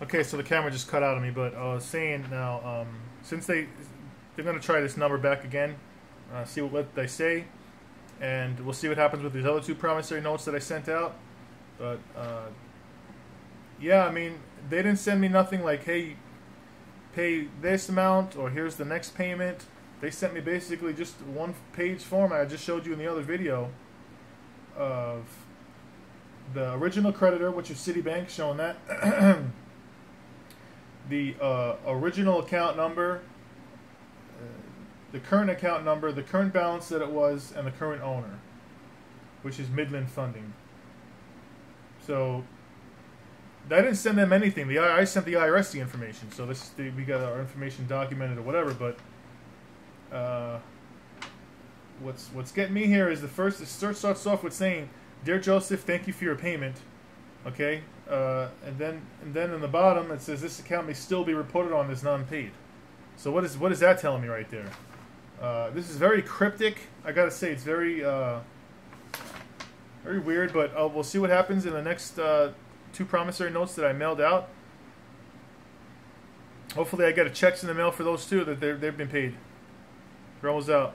Okay, so the camera just cut out on me, but I was saying now, since they're gonna try this number back again, see what they say, and we'll see what happens with these other two promissory notes that I sent out. But yeah, I mean, they didn't send me nothing like, hey, pay this amount or here's the next payment. They sent me basically just one-page format I just showed you in the other video of the original creditor, which is Citibank, showing that. The original account number, the current account number, the current balance that it was, and the current owner, which is Midland Funding. So I didn't send them anything. I sent the IRS the information. So we got our information documented or whatever. But what's getting me here is the first. It starts off with saying, "Dear Joseph, thank you for your payment." Okay, and then in the bottom it says this account may still be reported on as non-paid. So what is that telling me right there? This is very cryptic. I gotta say, it's very very weird. But we'll see what happens in the next two promissory notes that I mailed out. Hopefully, I get a checks in the mail for those two that they've been paid. We're almost out.